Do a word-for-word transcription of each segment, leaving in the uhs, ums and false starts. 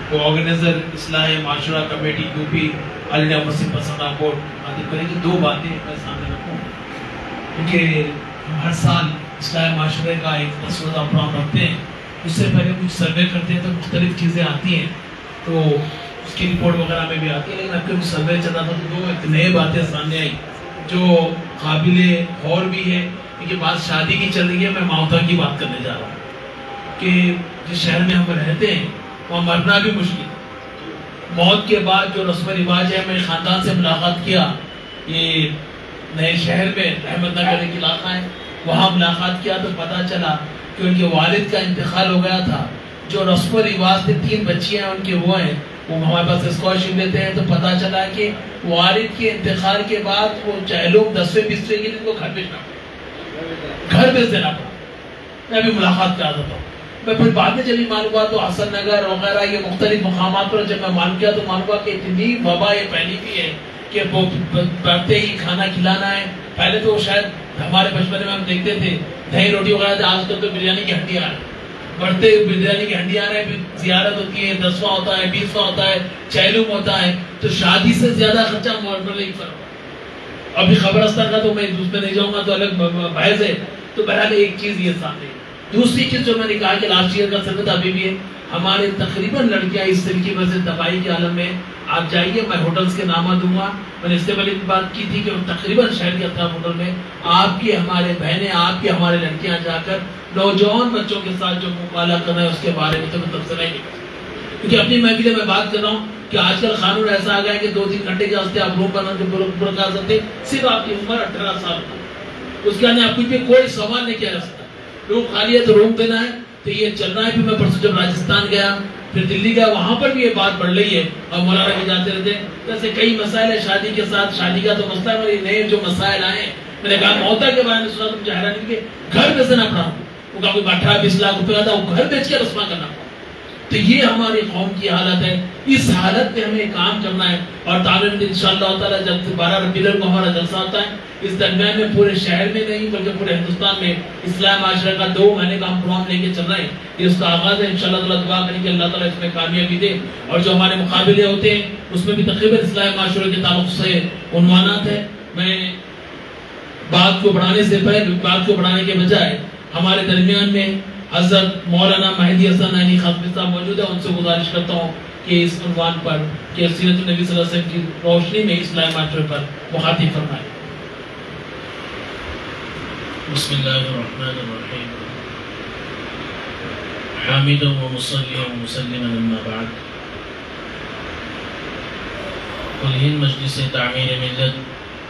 وہ آرگنائزر اصلاح معاشرہ committee U P all India مسلم پسندہ بورڈ مخاطب کریں گے. دو باتیں میں سامنے رکھوں کیونکہ ہم ہر سال اصلاح معاشرے کا ایک مسودہ پروگرام رکھتے ہیں. اس سے پہلے کچھ سروے کرتے ہیں تو مختلف چیزیں آتی ہیں تو اس کی رپورٹ وغیرہ میں بھی آتی ہے. لیکن اب کے کچھ سروے چل رہا تھا تو دو ایک نئے باتیں سامنے آئی جو قابل غور بھی ہے. کیونکہ بات شادی کی چل رہی ہے, میں موتا کی بات کرنے جا رہا ہوں کہ جس شہر میں ہم رہتے ہیں وہاں مرنا بھی مشکل ہے. موت کے بعد جو رسم و رواج ہے, میں خاندان سے ملاقات کیا, یہ نئے شہر میں احمد نگر ایک علاقہ ہے, وہاں ملاقات کیا تو پتہ چلا کہ ان کے والد کا انتقال ہو گیا تھا. جو رسم و رواج سے تین بچیاں ان کے وہ ہیں, وہ ہمارے پاس اسکالرشپ لیتے ہیں, تو پتہ چلا کہ والد کے انتقال کے بعد وہ چاہے لوگ دسویں بیسویں کے لیے کو گھر بھیجنا پڑا, گھر بھیج دینا پڑا. میں بھی ملاقات کر رہا تھا, میں پھر بعد میں جب معلوم ہوا تو حسن نگر وغیرہ یہ مختلف مقامات پر جب میں معلوم کیا تو معلوم ہوا کہ اتنی وبا یہ پھیلی بھی ہے کہ بڑھتے ہی کھانا کھلانا ہے. پہلے تو شاید ہمارے بچپن میں ہم دیکھتے تھے دہی روٹی وغیرہ تھے, آج کل تو بریانی کی ہڈی آ رہی ہے, بڑھتے بریانی کی ہڈی آ رہے ہیں, پھر زیارت ہوتی ہے, دسواں ہوتا ہے, بیسواں ہوتا ہے, چہلوم ہوتا ہے, تو شادی سے زیادہ خرچہ مولوی پر ہوا. ابھی قبرستان کا تو میں اس میں نہیں جاؤں گا تو الگ بحث ہے. تو بہرحال ایک چیز یہ سامنے. دوسری چیز جو میں نے کہا کہ لاسٹ ایئر کا سروے تھا ابھی بھی ہے, ہمارے تقریباً لڑکیاں اس طریقے میں سے تباہی کے عالم میں. آپ جائیے, میں ہوٹلز کے نامہ دوں گا, میں نے اس سے پہلے بھی بات کی تھی کہ تقریباً شہر کے اطراف ہوٹل میں آپ کی ہمارے بہنیں, آپ کی ہمارے لڑکیاں جا کر نوجوان بچوں کے ساتھ جو مقابلہ کرنا ہے اس کے بارے میں تو میں تبصرہ ہی نہیں کرتا. کیونکہ اپنی محفلیں میں بات کر رہا ہوں کہ آج کل قانون ایسا آ گیا ہے کہ دو تین گھنٹے کے واسطے آپ روم بنا برقرار سکتے, صرف آپ کی عمر اٹھارہ سال کا, اس کے آنے آپ کچھ بھی کوئی سوال نہیں کیا جا سکتا. روم خالی ہے تو روم دینا ہے, تو یہ چل رہا ہے. پھر میں پرسوں جب راجستھان گیا, پھر دلی گیا, وہاں پر بھی یہ بات بڑھ رہی ہے اور مولانا بھی جاتے رہتے ہیں. جیسے کئی مسائل ہیں شادی کے ساتھ, شادی کا تو مسئلہ ہے, میرے نئے جو مسائل آئے ہیں میں نے کہا موتا کے بارے میں سنا تو مجھے حیرانی کہ گھر بیچنا پڑا. وہ کہا کوئی اٹھارہ بیس لاکھ روپے آتا, وہ گھر بیچ کے رسما کرنا پڑا. تو یہ ہماری قوم کی حالت ہے. اس حالت میں ہمیں کام کرنا ہے اور تعلیم انشاءاللہ تعالی جب بارہ ربیع الاول کو ہمارا جلسہ ہوتا ہے, اس درمیان میں پورے شہر میں نہیں بلکہ پورے ہندوستان میں اصلاح معاشرہ کا دو مہینے کا ہم پروگرام لے کے چل رہے ہیں. یہ اس کا آغاز ہے. انشاءاللہ تعالی دعا کریں کہ اللہ تعالی اس میں کامیابی دے. اور جو ہمارے مقابلے ہوتے ہیں اس میں بھی تقریباً اصلاح معاشرے کے تعلق سے عنوانات ہیں. میں بات کو بڑھانے سے پہلے بات کو بڑھانے کے بجائے ہمارے درمیان میں حضرت مولانا مہدی حسن عینی خطبی صاحب موجود ہے, ان سے گزارش کرتا ہوں کہ اس عنوان پر کہ سیرت النبی صلی اللہ علیہ وسلم کی روشنی میں اصلاح معاشرے پر مخاطب فرمائیں. بسم اللہ الرحمن الرحیم. حامدا و مصلیا و مسلما اما بعد. کل ہند مجلس تعمیر ملت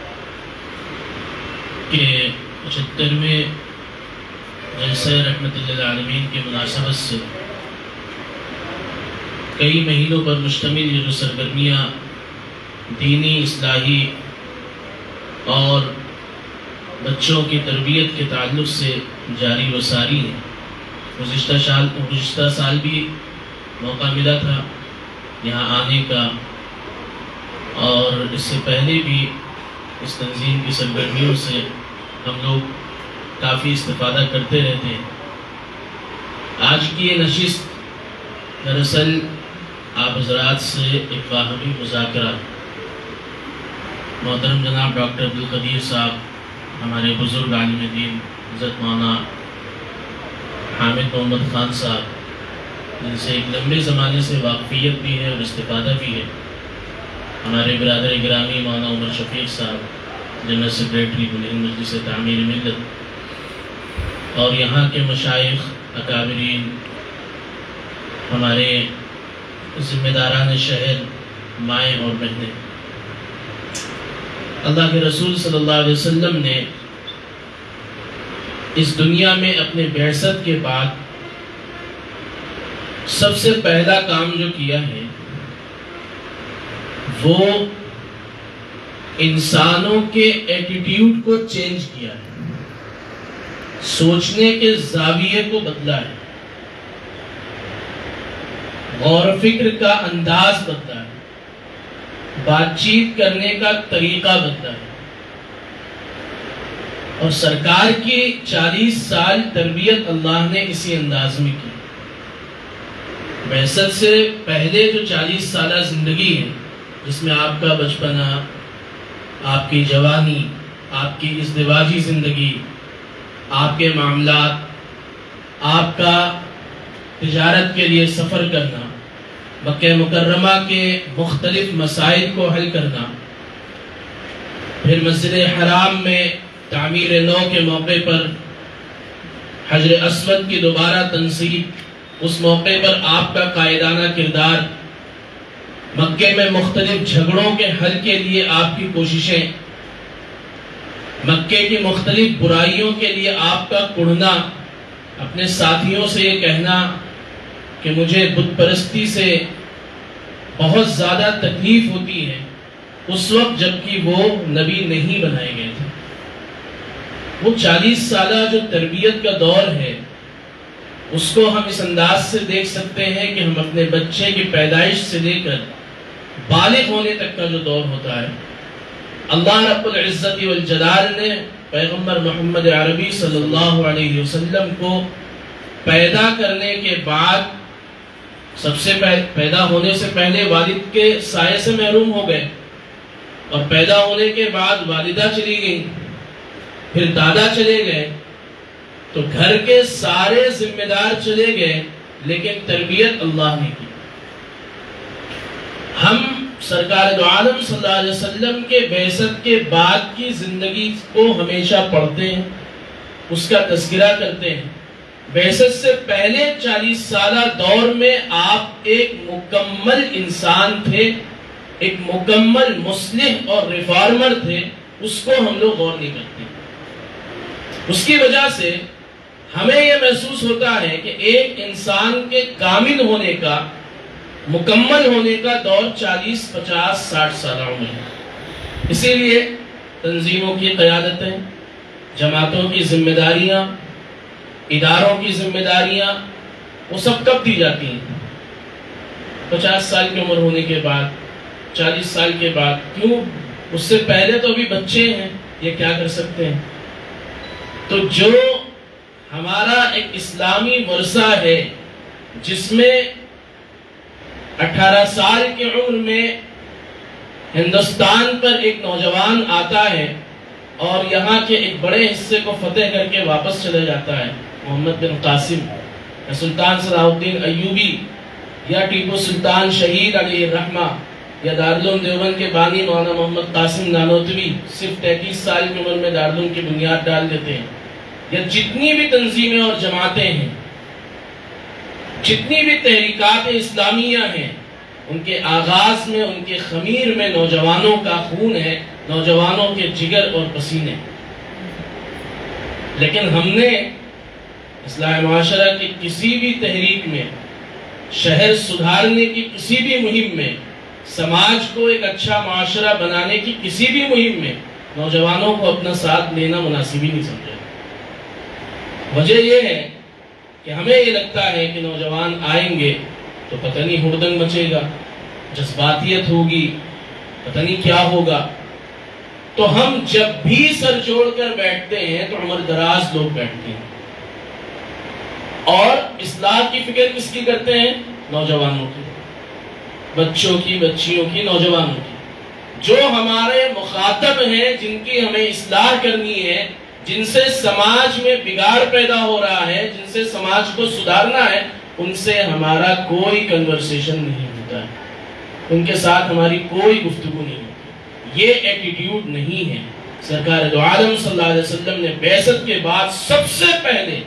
کے پچہترویں جلسہ رحمت للعالمین کی مناسبت سے کئی مہینوں پر مشتمل یہ جو سرگرمیاں دینی, اصلاحی اور بچوں کی تربیت کے تعلق سے جاری و ساری ہیں. گزشتہ سال گزشتہ سال بھی موقع ملا تھا یہاں آنے کا, اور اس سے پہلے بھی اس تنظیم کی سرگرمیوں سے ہم لوگ کافی استفادہ کرتے رہتے ہیں. آج کی یہ نشست دراصل آپ حضرات سے ایک باہمی مذاکرہ, محترم جناب ڈاکٹر عبدالقدیر صاحب ہمارے بزرگ عالم دین حضرت مولانا حامد محمد خان صاحب جن سے ایک لمبے زمانے سے واقفیت بھی ہے اور استفادہ بھی ہے, ہمارے برادر گرامی مولانا عمر شفیق صاحب جنرل سیکریٹری ہند مجلس تعمیر ملت, اور یہاں کے مشائخ اکابرین, ہمارے ذمہ داران شہر, مائیں اور بہنیں. اللہ کے رسول صلی اللہ علیہ وسلم نے اس دنیا میں اپنے بعثت کے بعد سب سے پہلا کام جو کیا ہے وہ انسانوں کے ایٹیٹیوڈ کو چینج کیا ہے, سوچنے کے زاویے کو بدلا ہے, غور و فکر کا انداز بدلا ہے, بات چیت کرنے کا طریقہ بدلا ہے. اور سرکار کی چالیس سال تربیت اللہ نے اسی انداز میں کی. بعثت سے پہلے جو چالیس سالہ زندگی ہے، جس میں آپ کا بچپنا، آپ کی جوانی، آپ کی ازدواجی زندگی، آپ کے معاملات، آپ کا تجارت کے لیے سفر کرنا، مکہ مکرمہ کے مختلف مسائل کو حل کرنا، پھر مسجد حرام میں تعمیر نو کے موقع پر حجر اسود کی دوبارہ تنصیب، اس موقع پر آپ کا قائدانہ کردار، مکے میں مختلف جھگڑوں کے حل کے لیے آپ کی کوششیں، مکے کی مختلف برائیوں کے لیے آپ کا کڑھنا، اپنے ساتھیوں سے یہ کہنا کہ مجھے بت پرستی سے بہت زیادہ تکلیف ہوتی ہے، اس وقت جبکہ وہ نبی نہیں بنائے گئے تھے۔ وہ چالیس سالہ جو تربیت کا دور ہے، اس کو ہم اس انداز سے دیکھ سکتے ہیں کہ ہم اپنے بچے کی پیدائش سے لے کر بالغ ہونے تک کا جو دور ہوتا ہے، اللہ رب العزت والجلال نے پیغمبر محمد عربی صلی اللہ علیہ وسلم کو پیدا کرنے کے بعد، سب سے پیدا ہونے سے پہلے والد کے سائے سے محروم ہو گئے، اور پیدا ہونے کے بعد والدہ چلی گئی، پھر دادا چلے گئے، تو گھر کے سارے ذمہ دار چلے گئے، لیکن تربیت اللہ نے کی۔ ہم سرکار دو عالم صلی اللہ علیہ وسلم کے بعثت کے بعد کی زندگی کو ہمیشہ پڑھتے ہیں، اس کا تذکرہ کرتے ہیں۔ بعثت سے پہلے چالیس سالہ دور میں آپ ایک مکمل انسان تھے، ایک مکمل مصلح اور ریفارمر تھے، اس کو ہم لوگ غور نہیں کرتے۔ اس کی وجہ سے ہمیں یہ محسوس ہوتا ہے کہ ایک انسان کے کامل ہونے کا، مکمل ہونے کا دور چالیس پچاس ساٹھ سالہ عمر ہے۔ اسی لیے تنظیموں کی قیادتیں، جماعتوں کی ذمہ داریاں، اداروں کی ذمہ داریاں، وہ سب کب دی جاتی ہیں؟ پچاس سال کی عمر ہونے کے بعد، چالیس سال کے بعد۔ کیوں؟ اس سے پہلے تو ابھی بچے ہیں، یہ کیا کر سکتے ہیں؟ تو جو ہمارا ایک اسلامی ورثہ ہے، جس میں اٹھارہ سال کی عمر میں ہندوستان پر ایک نوجوان آتا ہے اور یہاں کے ایک بڑے حصے کو فتح کر کے واپس چلا جاتا ہے، محمد بن قاسم یا سلطان صلاح الدین ایوبی یا ٹیپو سلطان شہید علیہ الرحمہ یا دارالعلوم دیوبند کے بانی مولانا محمد قاسم نانوتوی صرف تینتیس سال کی عمر میں دارالعلوم کی بنیاد ڈال دیتے ہیں، یا جتنی بھی تنظیمیں اور جماعتیں ہیں، جتنی بھی تحریکات اسلامیہ ہیں، ان کے آغاز میں، ان کے خمیر میں نوجوانوں کا خون ہے، نوجوانوں کے جگر اور پسینے۔ لیکن ہم نے اصلاح معاشرہ کی کسی بھی تحریک میں، شہر سدھارنے کی کسی بھی مہم میں، سماج کو ایک اچھا معاشرہ بنانے کی کسی بھی مہم میں نوجوانوں کو اپنا ساتھ لینا مناسب ہی نہیں سمجھا۔ وجہ یہ ہے کہ ہمیں یہ لگتا ہے کہ نوجوان آئیں گے تو پتہ نہیں ہڑدنگ مچے گا، جذباتیت ہوگی، پتہ نہیں کیا ہوگا۔ تو ہم جب بھی سر جوڑ کر بیٹھتے ہیں تو عمر دراز لوگ بیٹھتے ہیں، اور اصلاح کی فکر کس کی کرتے ہیں؟ نوجوانوں کی، بچوں کی، بچیوں کی، نوجوانوں کی، جو ہمارے مخاطب ہیں، جن کی ہمیں اصلاح کرنی ہے، جن سے سماج میں بگاڑ پیدا ہو رہا ہے، جن سے سماج کو سدھارنا ہے، ان سے ہمارا کوئی کنورسیشن نہیں ہوتا ہے، ان کے ساتھ ہماری کوئی گفتگو نہیں ہوتی۔ یہ ایٹیٹیوڈ نہیں ہے۔ سرکار دو عالم صلی اللہ علیہ وسلم نے بعثت کے بعد سب سے پہلے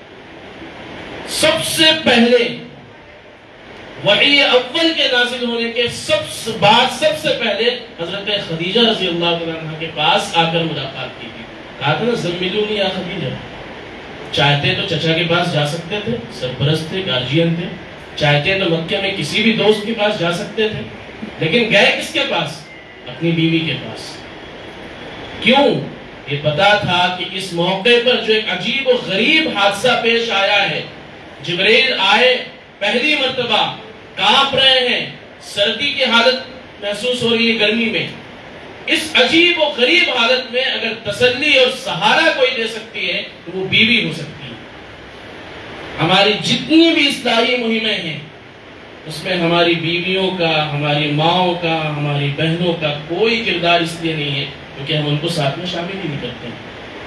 سب سے پہلے وحی اول کے نازل ہونے کے سب بعد سب سے پہلے حضرت خدیجہ رضی اللہ عنہ کے پاس آ کر ملاقات کی تھی۔ کہا تھا نا، زملونی یا خدیجہ۔ چاہتے تو چچا کے پاس جا سکتے تھے، سرپرست تھے، گارجین تھے، چاہتے تو مکہ میں کسی بھی دوست کے پاس جا سکتے تھے، لیکن گئے کس کے پاس؟ اپنی بیوی کے پاس۔ کیوں؟ یہ پتا تھا کہ اس موقع پر جو ایک عجیب و غریب حادثہ پیش آیا ہے، جبریل آئے پہلی مرتبہ، کانپ رہے ہیں، سردی کی حالت محسوس ہو رہی ہے، گرمی میں، اس عجیب و غریب حالت میں اگر تسلی اور سہارا کوئی دے سکتی ہے تو وہ بیوی ہو سکتی ہے۔ ہماری جتنی بھی اصلاحی مہمیں ہیں، اس میں ہماری بیویوں کا، ہماری ماؤں کا، ہماری بہنوں کا کوئی کردار اس لیے نہیں ہے کیونکہ ہم ان کو ساتھ میں شامل ہی نہیں کرتے ہیں۔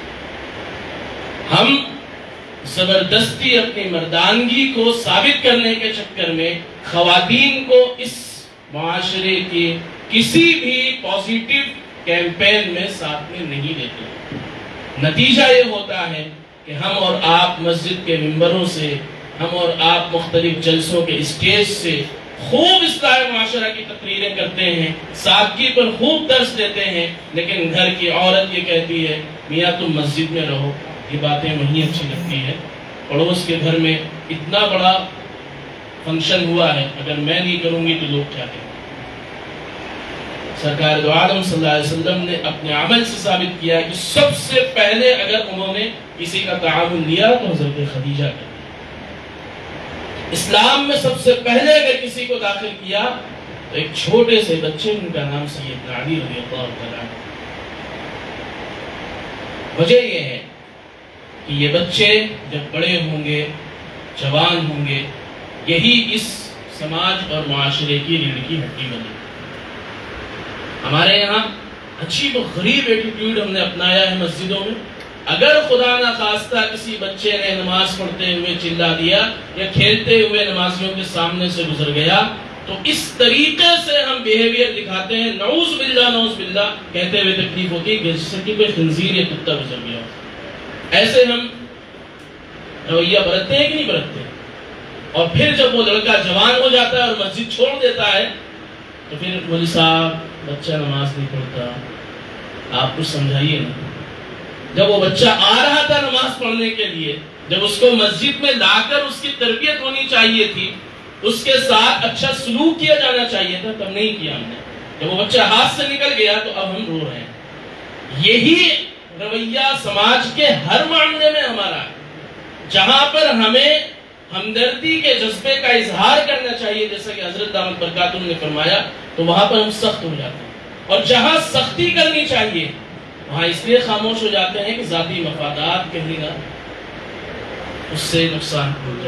ہم زبردستی اپنی مردانگی کو ثابت کرنے کے چکر میں خواتین کو اس معاشرے کی کسی بھی پازیٹیو کیمپین میں ساتھ میں نہیں لیتے۔ نتیجہ یہ ہوتا ہے کہ ہم اور آپ مسجد کے ممبروں سے، ہم اور آپ مختلف جلسوں کے اسٹیج سے خوب اصلاح معاشرہ کی تقریریں کرتے ہیں، سادگی پر خوب درس دیتے ہیں، لیکن گھر کی عورت یہ کہتی ہے میاں تم مسجد میں رہو، یہ باتیں وہیں اچھی لگتی ہے۔ پڑوس کے گھر میں اتنا بڑا فنکشن ہوا ہے، اگر میں نہیں کروں گی تو لوگ کیا کہیں گے؟ سرکار دو عالم صلی اللہ علیہ وسلم نے اپنے عمل سے ثابت کیا کہ سب سے پہلے اگر انہوں نے کسی کا تعاون لیا تو حضرت خدیجہ کا۔ اسلام میں سب سے پہلے اگر کسی کو داخل کیا تو ایک چھوٹے سے بچے، ان کا نام سیدنا علی رضی اللہ تعالیٰ عنہ۔ وجہ یہ ہے کہ یہ بچے جب بڑے ہوں گے، جوان ہوں گے، یہی اس سماج اور معاشرے کی ریڑھ کی ہڈی بنے۔ ہمارے یہاں عجیب و غریب ایٹیٹیوڈ ہم نے اپنایا ہے مسجدوں میں۔ اگر خدا نہ خواستہ کسی بچے نے نماز پڑھتے ہوئے چلا دیا یا کھیلتے ہوئے نمازیوں کے سامنے سے گزر گیا تو اس طریقے سے ہم بیہیویئر دکھاتے ہیں، نعوذ باللہ نعوذ باللہ کہتے ہوئے تکلیف ہوتی ہے کہ جیسے کہ کوئی خنزیر یا کتا گزر گیا۔ ایسے ہم رویہ برتتے ہیں کہ نہیں برتتے؟ اور پھر جب وہ لڑکا جوان ہو جاتا ہے اور مسجد چھوڑ دیتا ہے تو پھر مولوی صاحب بچہ نماز نہیں پڑھتا، آپ کچھ سمجھائیے نا۔ جب وہ بچہ آ رہا تھا نماز پڑھنے کے لیے، جب اس کو مسجد میں لا کر اس کی تربیت ہونی چاہیے تھی، اس کے ساتھ اچھا سلوک کیا جانا چاہیے تھا، تب نہیں کیا ہم نے۔ جب وہ بچہ ہاتھ سے نکل گیا تو اب ہم رو رہے ہیں۔ یہی رویہ سماج کے ہر معاملے میں ہمارا ہے۔ جہاں پر ہمیں ہمدردی کے جذبے کا اظہار کرنا چاہیے جیسا کہ حضرت دامت برکاتہم نے فرمایا، تو وہاں پر ہم سخت ہو جاتے ہیں، اور جہاں سختی کرنی چاہیے وہاں اس لیے خاموش ہو جاتے ہیں کہ ذاتی مفادات کہیں گا اس سے نقصان ہو جائے۔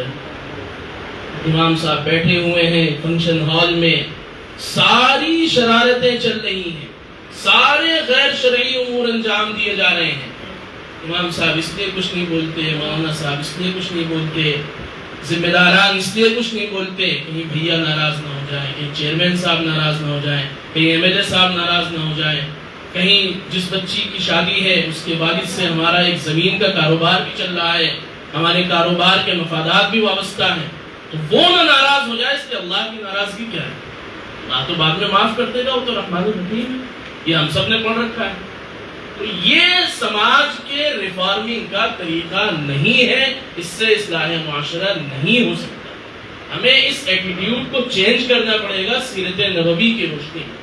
امام صاحب بیٹھے ہوئے ہیں فنکشن ہال میں، ساری شرارتیں چل رہی ہیں، سارے غیر شرعی امور انجام دیے جا رہے ہیں۔ امام صاحب اس لیے کچھ نہیں بولتے، مولانا صاحب اس لیے کچھ نہیں بولتے، ذمہ داران اس لیے کچھ نہیں بولتے، کہیں بھیا ناراض نہ ہو جائیں، کہیں چیئرمین صاحب ناراض نہ ہو جائیں، کہیں ایم ایل اے صاحب ناراض نہ ہو جائیں، کہیں جس بچی کی شادی ہے اس کے والد سے ہمارا ایک زمین کا کاروبار بھی چل رہا ہے، ہمارے کاروبار کے مفادات بھی وابستہ ہیں، تو وہ نہ ناراض ہو جائے۔ اس لیے اللہ کی ناراضگی کیا ہے؟ اللہ تو بعد میں معاف کر دے گا، وہ تو رحمان الرحیم ہے، یہ ہم سب نے پڑھ رکھا ہے۔ تو یہ سماج کے ریفارمنگ کا طریقہ نہیں ہے، اس سے اصلاح معاشرہ نہیں ہو سکتا۔ ہمیں اس ایٹیٹیوڈ کو چینج کرنا پڑے گا سیرت نبوی کی روشنی میں۔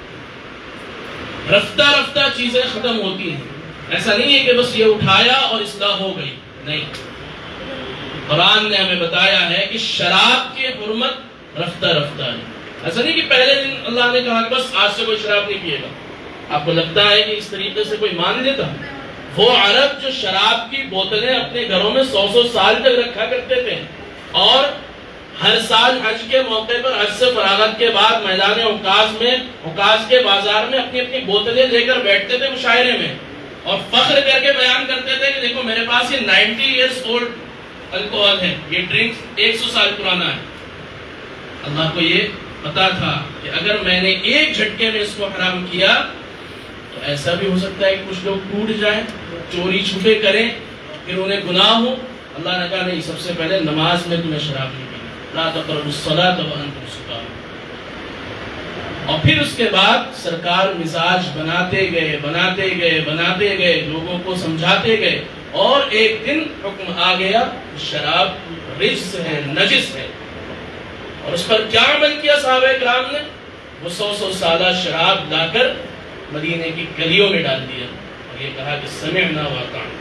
رفتہ رفتہ چیزیں ختم ہوتی ہیں، ایسا نہیں ہے کہ بس یہ اٹھایا اور اصلاح ہو گئی، نہیں۔ قرآن نے ہمیں بتایا ہے کہ شراب کی حرمت رفتہ رفتہ ہے۔ ایسا نہیں کہ پہلے دن اللہ نے کہا کہ بس آج سے کوئی شراب نہیں پیے گا۔ آپ کو لگتا ہے کہ اس طریقے سے کوئی مان لیتا؟ وہ عرب جو شراب کی بوتلیں اپنے گھروں میں سو سو سال تک رکھا کرتے تھے، اور ہر سال حج کے موقع پر حج سے فراغت کے بعد میدان عکاظ میں، عکاظ کے بازار میں اپنی اپنی بوتلیں لے کر بیٹھتے تھے مشاعرے میں، اور فخر کر کے بیان کرتے تھے کہ دیکھو میرے پاس یہ نائنٹی ایئرز اولڈ الکوہل ہے، یہ ڈرنک ایک سو سال پرانا ہے۔ اللہ کو یہ پتا تھا کہ اگر میں نے ایک جھٹکے میں اس کو حرام کیا تو ایسا بھی ہو سکتا ہے کہ کچھ لوگ ٹوٹ جائیں، چوری چھپے کریں، پھر انہیں گناہ ہو۔ اللہ نے کہا نہیں، سب سے پہلے نماز میں تمہیں شراب نہیں پینی، لا تقربوا الصلاۃ وانتم سکارى۔ اور پھر اس کے بعد سرکار مزاج بناتے گئے بناتے گئے بناتے گئے لوگوں کو سمجھاتے گئے، اور ایک دن حکم آ گیا شراب رجس ہے، نجس ہے۔ اور اس پر کیا عمل کیا صحابہ کرام نے؟ وہ سو سو سالہ شراب لا کر مدینے کی گلیوں میں ڈال دیا، اور یہ کہا کہ سمعنا واطعنا۔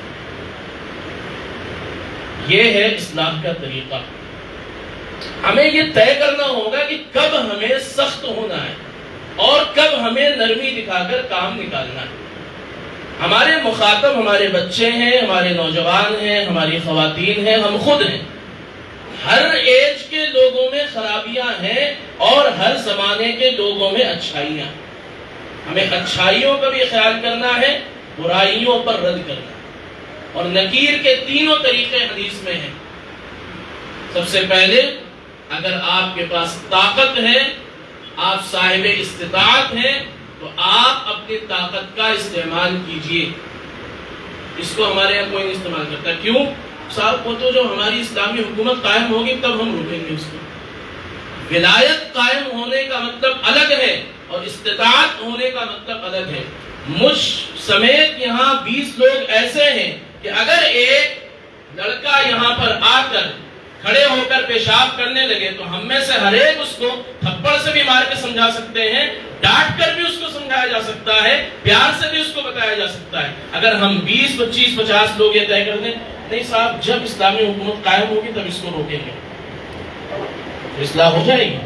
یہ ہے اصلاح کا طریقہ۔ ہمیں یہ طے کرنا ہوگا کہ کب ہمیں سخت ہونا ہے اور کب ہمیں نرمی دکھا کر کام نکالنا ہے۔ ہمارے مخاطب ہمارے بچے ہیں، ہمارے نوجوان ہیں، ہماری خواتین ہیں، ہم خود ہیں۔ ہر ایج کے لوگوں میں خرابیاں ہیں اور ہر زمانے کے لوگوں میں اچھائیاں. ہمیں اچھائیوں کا بھی خیال کرنا ہے، برائیوں پر رد کرنا ہے. اور نکیر کے تینوں طریقے حدیث میں ہیں. سب سے پہلے، اگر آپ کے پاس طاقت ہے، آپ صاحب استطاعت ہیں، تو آپ اپنی طاقت کا استعمال کیجئے. اس کو ہمارے یہاں کوئی نہیں استعمال کرتا. کیوں؟ صاحب وہ تو جو ہماری اسلامی حکومت قائم ہوگی تب ہم روکیں گے اس کو. ولایت قائم ہونے کا مطلب الگ ہے اور استطاعت ہونے کا مطلب الگ ہے. مجھ سمیت یہاں بیس لوگ ایسے ہیں کہ اگر ایک لڑکا یہاں پر آ کر کھڑے ہو کر پیشاب کرنے لگے تو ہم میں سے ہر ایک اس کو تھپڑ سے بھی مار کے سمجھا سکتے ہیں، ڈانٹ کر بھی اس کو سمجھایا جا سکتا ہے، پیار سے بھی اس کو بتایا جا سکتا ہے. اگر ہم بیس پچیس پچاس لوگ یہ طے کر دیں نہیں صاحب جب اسلامی حکومت قائم ہوگی تب اس کو روکیں گے، اصلاح ہو جائے گی.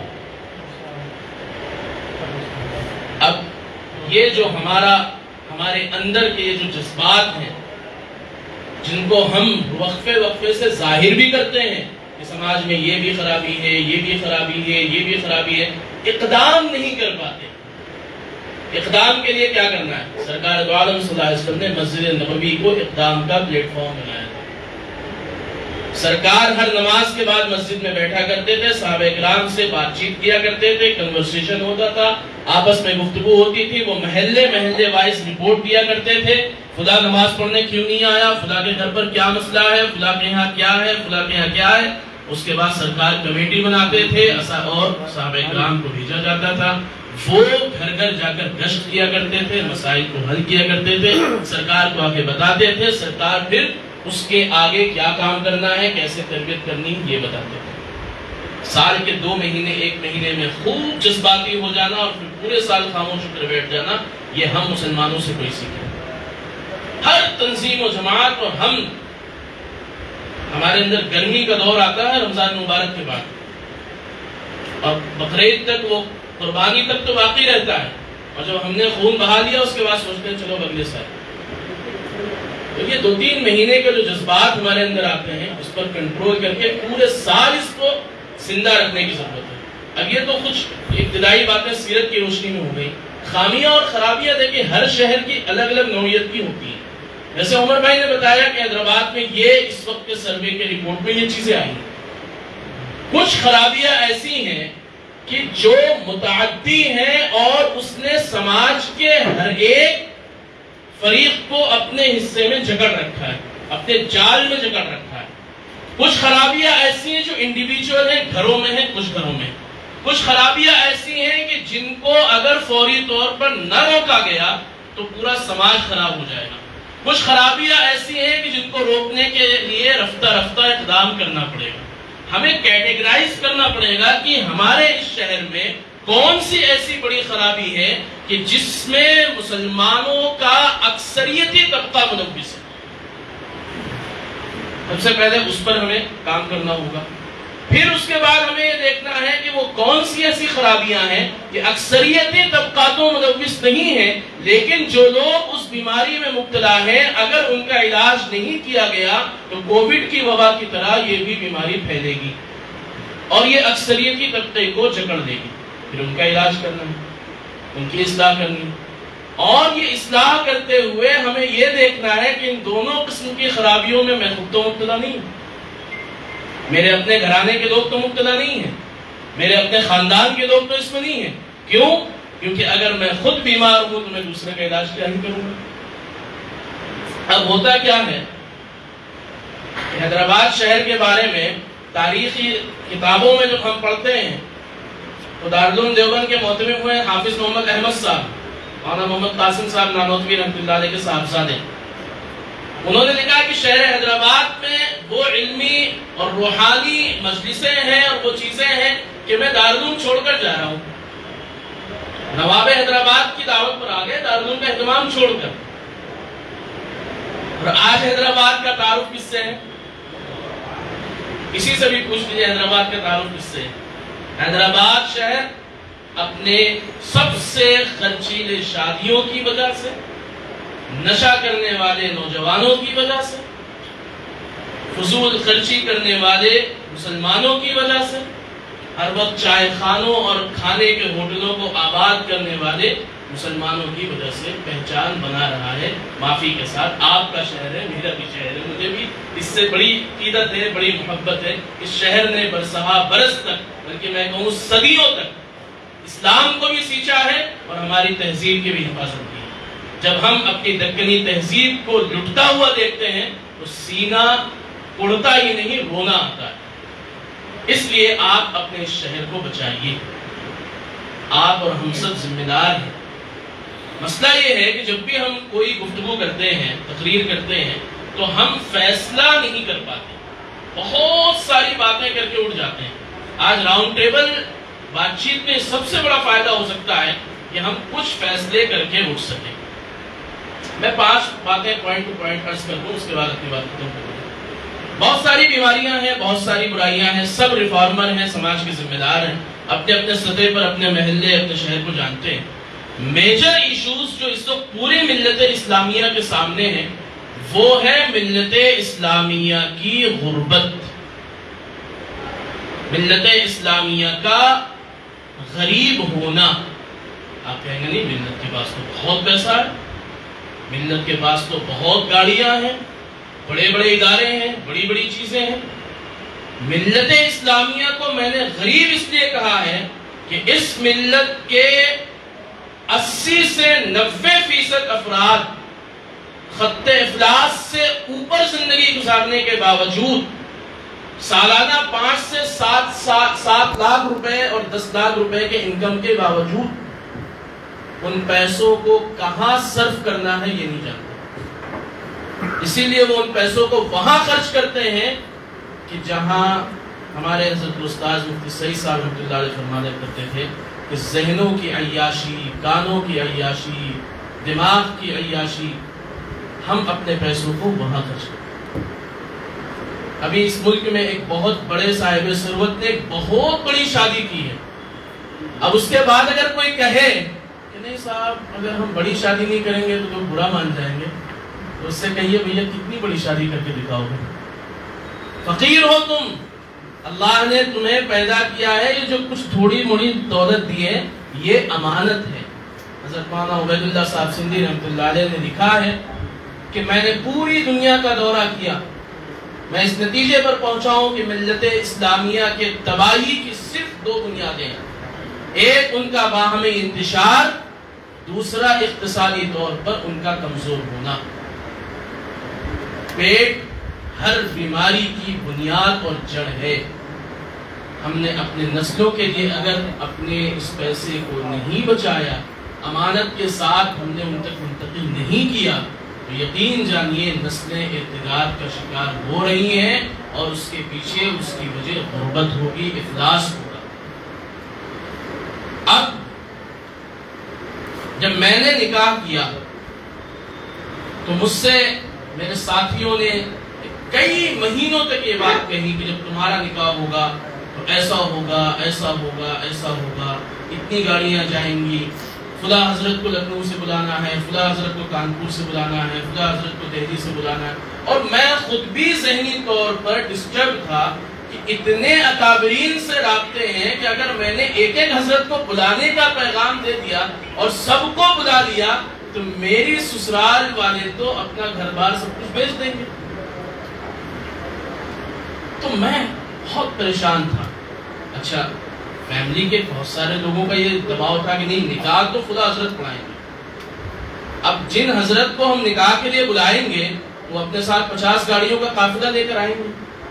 اب یہ جو ہمارا ہمارے اندر کے یہ جو جذبات ہیں جن کو ہم وقفے وقفے سے ظاہر بھی کرتے ہیں کہ سماج میں یہ بھی خرابی ہے، یہ بھی خرابی ہے، یہ بھی خرابی ہے، اقدام نہیں کر پاتے. اقدام کے لیے کیا کرنا ہے؟ سرکار دو عالم صلی اللہ علیہ وسلم نے مسجد نبوی کو اقدام کا پلیٹ فارم بنایا تھا. سرکار ہر نماز کے بعد مسجد میں بیٹھا کرتے تھے، صحابہ اکرام سے بات چیت کیا کرتے تھے، کنورسیشن ہوتا تھا، آپس میں گفتگو ہوتی تھی. وہ محلے محلے وائز رپورٹ دیا کرتے تھے، فلاں نماز پڑھنے کیوں نہیں آیا، فلاں کے گھر پر کیا مسئلہ ہے، فلاں کے یہاں کیا ہے، فلاں کے یہاں کیا ہے. اس کے بعد سرکار کمیٹی بناتے تھے اور صحابہ اکرام کو بھیجا جاتا تھا. وہ گھر گھر جا کر گشت کیا کرتے تھے، مسائل کو حل کیا کرتے تھے، سرکار کو آگے بتاتے تھے. سرکار پھر اس کے آگے کیا کام کرنا ہے، کیسے تربیت کرنی ہے، یہ بتاتے تھے. سال کے دو مہینے ایک مہینے میں خوب جذباتی ہو جانا اور پھر پورے سال خاموش ہو کر بیٹھ جانا، یہ ہم مسلمانوں سے کوئی سیکھے. ہر تنظیم و جماعت اور ہم ہمارے اندر گرمی کا دور آتا ہے رمضان مبارک کے بعد، اور بقرعید تک وہ قربانی تک تو باقی رہتا ہے، اور جب ہم نے خون بہا لیا اس کے بعد سوچتے ہیں چلو اگلے سال. تو یہ دو تین مہینے کے جو جذبات ہمارے اندر آتے ہیں اس پر کنٹرول کر کے پورے سال اس کو زندہ رکھنے کی ضرورت ہے. اب یہ تو کچھ ابتدائی باتیں سیرت کی روشنی میں ہو گئی. خامیاں اور خرابیاں دیکھیں ہر شہر کی الگ الگ نوعیت کی ہوتی ہیں. جیسے عمر بھائی نے بتایا کہ حیدرآباد میں یہ اس وقت کے سروے کے رپورٹ میں یہ چیزیں آئی ہیں. کچھ خرابیاں ایسی ہیں کہ جو متعدی ہیں اور اس نے سماج کے ہر ایک فریق کو اپنے حصے میں جکڑ رکھا ہے، اپنے جال میں جکڑ رکھا ہے. کچھ خرابیاں ایسی ہیں جو انڈیویجول ہیں، گھروں میں ہیں، کچھ گھروں میں. کچھ خرابیاں ایسی ہیں کہ جن کو اگر فوری طور پر نہ روکا گیا تو پورا سماج خراب ہو جائے گا. کچھ خرابیاں ایسی ہیں کہ جن کو روکنے کے لیے رفتہ رفتہ اقدام کرنا پڑے گا. ہمیں کیٹیگرائز کرنا پڑے گا کہ ہمارے اس شہر میں کون سی ایسی بڑی خرابی ہے کہ جس میں مسلمانوں کا اکثریتی طبقہ ملوث ہے. سب سے پہلے اس پر ہمیں کام کرنا ہوگا. پھر اس کے بعد ہمیں یہ دیکھنا ہے کہ وہ کون سی ایسی خرابیاں ہیں کہ اکثریتی طبقاتوں ملوث نہیں ہیں، لیکن جو لوگ اس بیماری میں مبتلا ہیں اگر ان کا علاج نہیں کیا گیا تو کووڈ کی وبا کی طرح یہ بھی بیماری پھیلے گی اور یہ اکثریتی طبقے کو جکڑ دے گی. پھر ان کا علاج کرنا ہے، ان کی اصلاح کرنی ہے. اور یہ اصلاح کرتے ہوئے ہمیں یہ دیکھنا ہے کہ ان دونوں قسم کی خرابیوں میں میں خود تو مبتلا نہیں ہوں، میرے اپنے گھرانے کے لوگ تو مبتلا نہیں ہیں، میرے اپنے خاندان کے لوگ تو اس میں نہیں ہیں. کیوں؟ کیونکہ اگر میں خود بیمار ہوں تو میں دوسرے کا علاج کیا ہی کروں گا. اب ہوتا کیا ہے کہ حیدرآباد شہر کے بارے میں تاریخی کتابوں میں جب ہم پڑھتے ہیں تو دارالعلوم دیوبند کے محتمم ہوئے حافظ محمد احمد صاحب، مولانا محمد قاسم صاحب نانوتوی رحمۃ اللہ علیہ کے صاحبزادے. انہوں نے لکھا کہ شہر حیدرآباد میں وہ علمی اور روحانی مجلسیں ہیں اور وہ چیزیں ہیں کہ میں دارالعلوم چھوڑ کر جا رہا ہوں. نواب حیدرآباد کی دعوت پر آگے دارالعلوم کا اہتمام چھوڑ کر. اور آج حیدرآباد کا تعارف کس سے ہے؟ کسی سے بھی پوچھ لیجیے حیدرآباد کا تعارف کس سے ہے؟ حیدرآباد شہر اپنے سب سے خرچیلے شادیوں کی وجہ سے، نشہ کرنے والے نوجوانوں کی وجہ سے، فضول خرچی کرنے والے مسلمانوں کی وجہ سے، ہر وقت چائے خانوں اور کھانے کے ہوٹلوں کو آباد کرنے والے مسلمانوں کی وجہ سے پہچان بنا رہا ہے۔ معافی کے ساتھ، آپ کا شہر ہے، میرا بھی شہر ہے، مجھے بھی اس سے بڑی عقیدت ہے، بڑی محبت ہے۔ اس شہر نے برسہا برس تک، بلکہ میں کہوں صدیوں تک اسلام کو بھی سینچا ہے اور ہماری تہذیب کی بھی حفاظت کی ہے۔ جب ہم اپنی دکنی تہذیب کو لٹتا ہوا دیکھتے ہیں تو سینہ اڑتا ہی نہیں، رونا آتا ہے۔ اس لیے آپ اپنے شہر کو بچائیے، آپ اور ہم سب ذمہ دار ہیں۔ مسئلہ یہ ہے کہ جب بھی ہم کوئی گفتگو کرتے ہیں، تقریر کرتے ہیں، تو ہم فیصلہ نہیں کر پاتے، بہت ساری باتیں کر کے اٹھ جاتے ہیں۔ آج راؤنڈ ٹیبل بات چیت میں سب سے بڑا فائدہ ہو سکتا ہے کہ ہم کچھ فیصلے کر کے اٹھ سکیں۔ میں پانچ باتیں پوائنٹ ٹو پوائنٹ عرض کر دوں، اس کے بعد اپنی بات ختم کر دوں۔ بہت ساری بیماریاں ہیں، بہت ساری برائیاں ہیں، سب ریفارمر ہیں، سماج کے ذمہ دار ہیں، اپنے اپنے سطح پر اپنے محلے، اپنے شہر کو جانتے ہیں۔ میجر ایشوز جو اس وقت پوری ملت اسلامیہ کے سامنے ہیں وہ ہے ملت اسلامیہ کی غربت، ملت اسلامیہ کا غریب ہونا۔ آپ کہیں گے نہیں، ملت کے پاس تو بہت پیسہ ہے، ملت کے پاس تو بہت گاڑیاں ہیں، بڑے بڑے ادارے ہیں، بڑی بڑی چیزیں ہیں۔ ملت اسلامیہ کو میں نے غریب اس لیے کہا ہے کہ اس ملت کے اسی سے نوے فیصد افراد خط افلاس سے اوپر زندگی گزارنے کے باوجود سالانہ پانچ سے سات سات لاکھ روپے اور دس لاکھ روپے کے انکم کے باوجود ان پیسوں کو کہاں صرف کرنا ہے یہ نہیں جانتے۔ اسی لیے وہ ان پیسوں کو وہاں خرچ کرتے ہیں کہ جہاں ہمارے حضرت استاد مفتی سعید صاحب رحمۃ اللہ علیہ فرمایا کرتے تھے کہ ذہنوں کی عیاشی، کانوں کی عیاشی، دماغ کی عیاشی، ہم اپنے پیسوں کو وہاں خرچ کرتے ہیں۔ ابھی اس ملک میں ایک بہت بڑے صاحب ثروت نے ایک بہت بڑی شادی کی ہے۔ اب اس کے بعد اگر کوئی کہے کہ نہیں صاحب اگر ہم بڑی شادی نہیں کریں گے تو لوگ برا مان جائیں گے، تو اس سے کہیے بھیا کتنی بڑی شادی کر کے دکھاؤ گے؟ فقیر ہو تم، اللہ نے تمہیں پیدا کیا ہے، یہ جو کچھ تھوڑی موڑی دولت دی ہے یہ امانت ہے۔ حضرت مولانا عبید اللہ صاحب سندھی رحمۃ اللہ علیہ نے لکھا ہے کہ میں نے پوری دنیا کا دورہ کیا، میں اس نتیجے پر پہنچا ہوں کہ ملت اسلامیہ کے تباہی کی صرف دو بنیادیں ہیں، ایک ان کا باہمی انتشار، دوسرا اقتصادی طور پر ان کا کمزور ہونا۔ پیٹ ہر بیماری کی بنیاد اور جڑ ہے۔ ہم نے اپنے نسلوں کے لیے اگر اپنے اس پیسے کو نہیں بچایا، امانت کے ساتھ ہم نے ان تک منتقل نہیں کیا، تو یقین جانیے نسلیں ارتداد کا شکار ہو رہی ہیں اور اس کے پیچھے اس کی وجہ غربت ہوگی، افلاس ہوگا۔ اب جب میں نے نکاح کیا تو مجھ سے میرے ساتھیوں نے کئی مہینوں تک یہ بات کہی کہ جب تمہارا نکاح ہوگا تو ایسا ہوگا، ایسا ہوگا، ایسا ہوگا، اتنی گاڑیاں جائیں گی، فلاں حضرت کو لکھنؤ سے بلانا ہے، فلاں حضرت کو کانپور سے بلانا ہے، فلاں حضرت کو دہلی سے بلانا ہے۔ اور میں خود بھی ذہنی طور پر ڈسٹرب تھا کہ اتنے اکابرین سے رابطے ہیں کہ اگر میں نے ایک ایک حضرت کو بلانے کا پیغام دے دیا اور سب کو بلا لیا تو میری سسرال والے تو اپنا گھر بار سب کچھ بیچ دیں گے۔ تو میں بہت پریشان تھا۔ اچھا فیملی کے بہت سارے لوگوں کا یہ دباؤ تھا کہ نہیں نکاح تو خدا حضرت پڑھائیں گے۔ اب جن حضرت کو ہم نکاح کے لیے بلائیں گے وہ اپنے ساتھ پچاس گاڑیوں کا قافلہ لے کر آئیں گے۔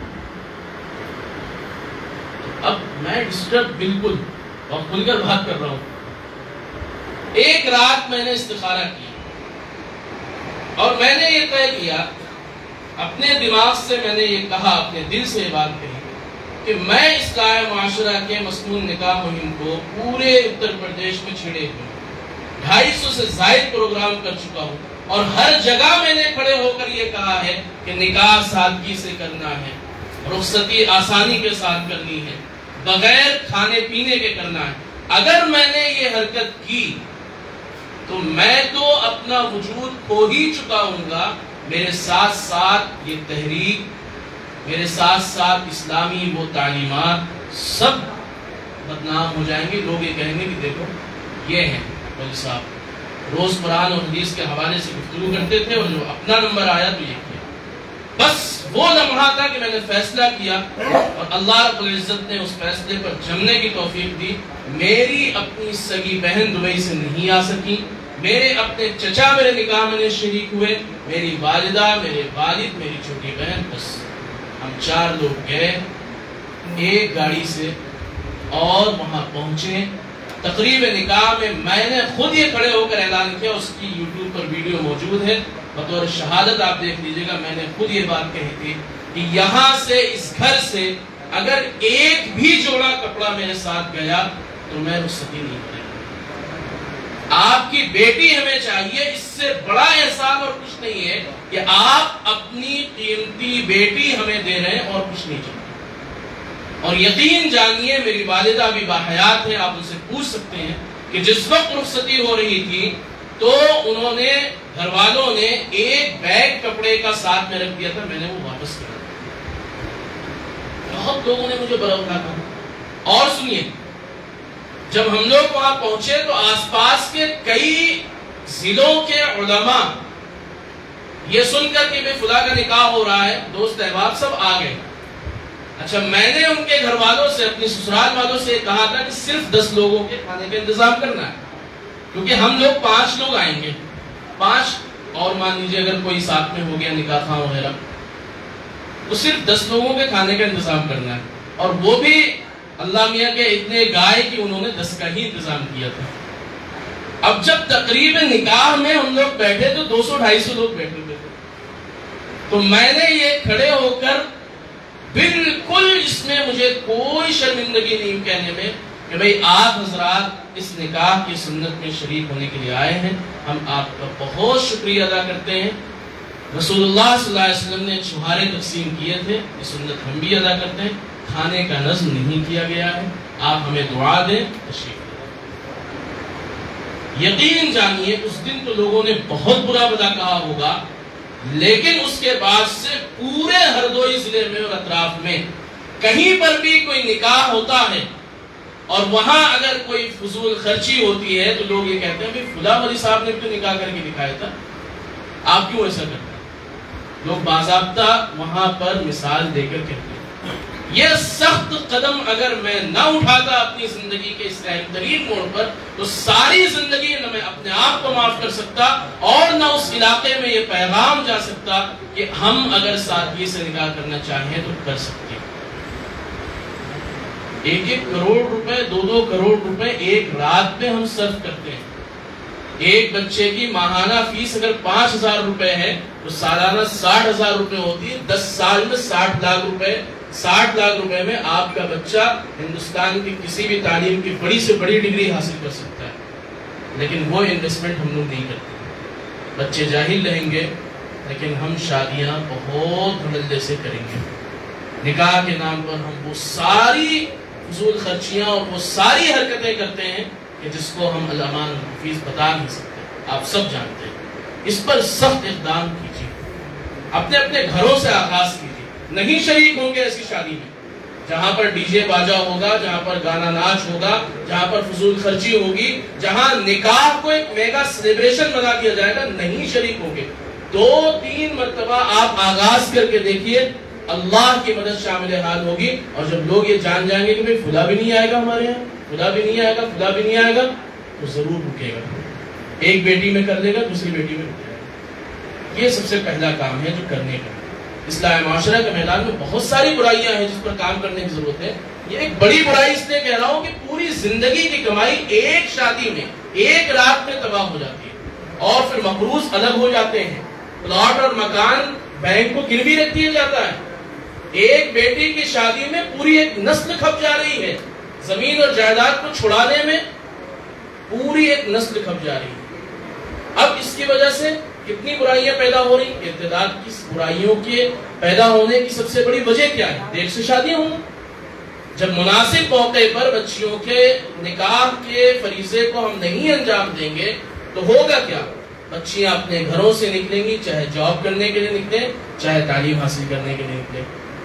اب میں ڈسٹرب بالکل اور کھل کر بات کر رہا ہوں۔ ایک رات میں نے استخارہ کیا اور میں نے یہ طے کیا، اپنے دماغ سے میں نے یہ کہا، اپنے دل سے یہ بات کہی کہ میں اصلاح معاشرہ کے مسنون نکاح مہم کو پورے اتر پردیش میں چھڑے ہوئے ڈھائی سو سے زائد پروگرام کر چکا ہوں اور ہر جگہ میں نے کھڑے ہو کر یہ کہا ہے کہ نکاح سادگی سے کرنا ہے، رخصتی آسانی کے ساتھ کرنی ہے، بغیر کھانے پینے کے کرنا ہے۔ اگر میں نے یہ حرکت کی تو میں تو اپنا وجود کھو ہی چکا ہوں گا، میرے ساتھ ساتھ یہ تحریک میرے ساتھ ساتھ اسلامی وہ تعلیمات سب بدنام ہو جائیں گے. لوگ یہ کہیں گے کہ دیکھو یہ ہیں مولوی صاحب روز قرآن اور حدیث کے حوالے سے گفتگو کرتے تھے اور جو اپنا نمبر آیا تو یہ کیا. بس وہ لمحہ تھا کہ میں نے فیصلہ کیا اور اللہ رب العزت نے اس فیصلے پر جمنے کی توفیق دی. میری اپنی سگی بہن دبئی سے نہیں آ سکی, میرے اپنے چچا میرے نکاح میں شریک ہوئے, میری والدہ, میرے والد, میری چھوٹی بہن, بس ہم چار لوگ گئے ایک گاڑی سے اور وہاں پہنچے. تقریب نکاح میں میں نے خود یہ کھڑے ہو کر اعلان کیا, اس کی یوٹیوب پر ویڈیو موجود ہے, بطور شہادت آپ دیکھ لیجئے گا. میں نے خود یہ بات کہی تھی کہ یہاں سے اس گھر سے اگر ایک بھی جوڑا کپڑا میرے ساتھ گیا تو میں رخصتی نہیں کروں. آپ کی بیٹی ہمیں چاہیے, اس سے بڑا احسان اور کچھ نہیں ہے کہ آپ اپنی قیمتی بیٹی ہمیں دے رہے ہیں اور کچھ نہیں چاہتے. اور یقین جانیے میری والدہ بھی باحیات ہے, آپ ان سے پوچھ سکتے ہیں کہ جس وقت رخصتی ہو رہی تھی تو انہوں نے گھر والوں نے ایک بیگ کپڑے کا ساتھ میں رکھ دیا تھا, میں نے وہ واپس کر دیا. بہت لوگوں نے مجھے برا کہا. اور سنیے, جب ہم لوگ وہاں پہنچے تو آس پاس کے کئی ضلعوں کے علماء یہ سن کر کہ فلاں کا نکاح ہو رہا ہے, دوست احباب سب آ گئے. اچھا, میں نے ان کے گھر والوں سے, اپنی سسرال والوں سے کہا تھا کہ صرف دس لوگوں کے کھانے کا انتظام کرنا ہے, کیونکہ ہم لوگ پانچ لوگ آئیں گے. پانچ اور مان لیجیے اگر کوئی ساتھ میں ہو گیا نکاح خواہ وغیرہ, تو صرف دس لوگوں کے کھانے کا انتظام کرنا ہے. اور وہ بھی اللہ میاں کے اتنے گائے کہ انہوں نے دس کا ہی انتظام کیا تھا. اب جب تقریب نکاح میں ہم لوگ بیٹھے تو دو سو ڈھائی سو لوگ بیٹھے ہوئے تھے. تو میں نے یہ کھڑے ہو کر بالکل, اس میں مجھے کوئی شرمندگی نہیں کہنے میں کہ بھئی آپ حضرات اس نکاح کی سنت میں شریک ہونے کے لیے آئے ہیں, ہم آپ کا بہت شکریہ ادا کرتے ہیں. رسول اللہ صلی اللہ علیہ وسلم نے چھہارے تقسیم کیے تھے, یہ سنت ہم بھی ادا کرتے ہیں. کھانے کا نظم نہیں کیا گیا ہے, آپ ہمیں دعا دیں, تشریف لیں. یقین جانیے اس دن تو لوگوں نے بہت برا بھلا کہا ہوگا, لیکن اس کے بعد سے پورے ہردوئی ضلع میں اور اطراف میں کہیں پر بھی کوئی نکاح ہوتا ہے اور وہاں اگر کوئی فضول خرچی ہوتی ہے تو لوگ یہ کہتے ہیں کہ فلاں ولی صاحب نے تو نکاح کر کے دکھایا تھا, آپ کیوں ایسا کرتے ہیں. لوگ باضابطہ وہاں پر مثال دے کر کہتے ہیں. یہ سخت قدم اگر میں نہ اٹھاتا اپنی زندگی کے اس اہم ترین موڑ پر تو ساری زندگی نہ میں اپنے آپ کو معاف کر سکتا اور نہ اس علاقے میں یہ پیغام جا سکتا کہ ہم اگر سادگی سے نکاح کرنا چاہیں تو کر سکتے ہیں. ایک ایک کروڑ روپے, دو دو کروڑ روپے ایک رات میں ہم صرف کرتے ہیں. ایک بچے کی ماہانہ فیس اگر پانچ ہزار روپے ہے تو سالانہ ساٹھ ہزار روپے ہوتی ہے. دس سال میں ساٹھ لاکھ روپے ساٹھ لاکھ روپے میں آپ کا بچہ ہندوستان کی کسی بھی تعلیم کی بڑی سے بڑی ڈگری حاصل کر سکتا ہے. لیکن وہ انویسٹمنٹ ہم لوگ نہیں کرتے. بچے جاہل رہیں گے لیکن ہم شادیاں بہت دھڑلے سے کریں گے. نکاح کے نام پر ہم وہ ساری فضول خرچیاں اور وہ ساری حرکتیں کرتے ہیں کہ جس کو ہم علمان حفیظ بتا نہیں سکتے, آپ سب جانتے ہیں. اس پر سخت اقدام کیجیے, اپنے اپنے گھروں سے آغاز کیجیے. نہیں شریک ہوں گے ایسی شادی میں جہاں پر ڈی جے باجا ہوگا, جہاں پر گانا ناچ ہوگا, جہاں پر فضول خرچی ہوگی, جہاں نکاح کو ایک میگا سیلیبریشن بنا دیا جائے گا, نہیں شریک ہوں گے. دو تین مرتبہ آپ آغاز کر کے دیکھیے, اللہ کی مدد شامل حال ہوگی. اور جب لوگ یہ جان جائیں گے کہ بھئی فلاں بھی نہیں آئے گا ہمارے یہاں, فلاں بھی نہیں آئے گا, فلاں بھی نہیں آئے گا, تو ضرور رکے گا. ایک بیٹی میں کر لے گا, دوسری بیٹی میں رکے گا. یہ سب سے پہلا کام ہے جو کرنے کا. اصلاح معاشرہ کے میدان میں بہت ساری برائیاں ہیں جس پر کام کرنے کی ضرورت ہے. یہ ایک بڑی برائی اس لیے کہہ رہا ہوں کہ پوری زندگی کی کمائی ایک شادی میں ایک رات میں تباہ ہو جاتی ہے اور پھر مقروض الگ ہو جاتے ہیں. پلاٹ اور مکان بینک کو گروی رکھ دیا جاتا ہے. ایک بیٹی کی شادی میں پوری ایک نسل کھپ جا رہی ہے. زمین اور جائیداد کو چھڑانے میں پوری ایک نسل کھپ جا رہی ہے. اب اس کی وجہ سے کتنی برائیاں پیدا ہو رہی. ارتداد کی برائیوں کے پیدا ہونے کی سب سے بڑی وجہ کیا ہے؟ دیر سے شادیاں ہونا. جب مناسب موقع پر بچیوں کے نکاح کے فریضے کو ہم نہیں انجام دیں گے تو ہوگا کیا؟ بچیاں اپنے گھروں سے نکلیں گی, چاہے جاب کرنے کے لیے نکلیں, چاہے تعلیم حاصل کرنے کے لیے نکلیں.